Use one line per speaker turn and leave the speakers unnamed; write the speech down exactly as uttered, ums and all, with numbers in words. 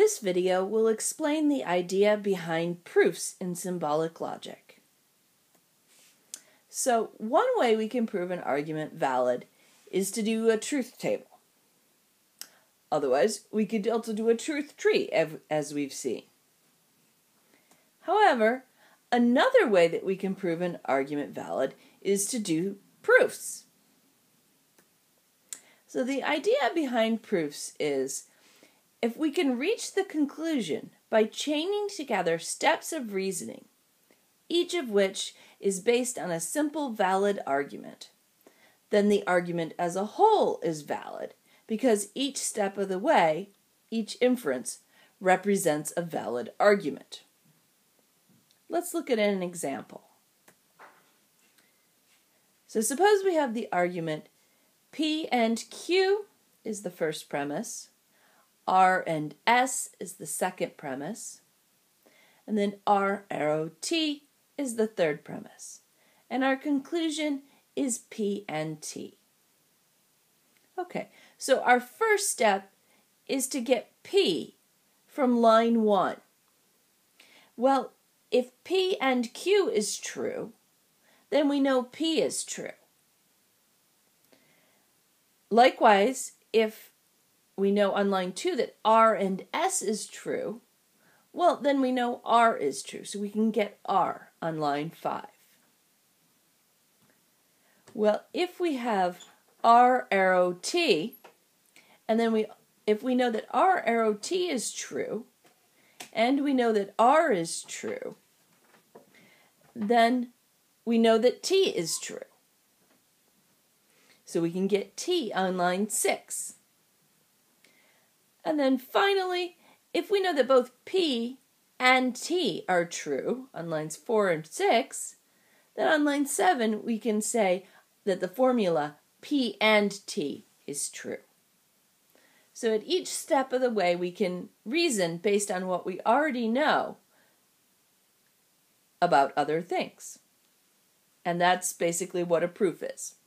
This video will explain the idea behind proofs in symbolic logic. So, one way we can prove an argument valid is to do a truth table. Otherwise, we could also do a truth tree, as we've seen. However, another way that we can prove an argument valid is to do proofs. So the idea behind proofs is, if we can reach the conclusion by chaining together steps of reasoning, each of which is based on a simple valid argument, then the argument as a whole is valid, because each step of the way, each inference, represents a valid argument. Let's look at an example. So suppose we have the argument P and Q is the first premise, R and S is the second premise, and then R arrow T is the third premise. And our conclusion is P and T. Okay, so our first step is to get P from line one. Well, if P and Q is true, then we know P is true. Likewise, if we know on line two that R and S is true, well, then we know R is true, so we can get R on line five. Well, if we have R arrow T, and then we, if we know that R arrow T is true, and we know that R is true, then we know that T is true. So we can get T on line six. And then finally, if we know that both P and T are true on lines four and six, then on line seven we can say that the formula P and T is true. So at each step of the way we can reason based on what we already know about other things. And that's basically what a proof is.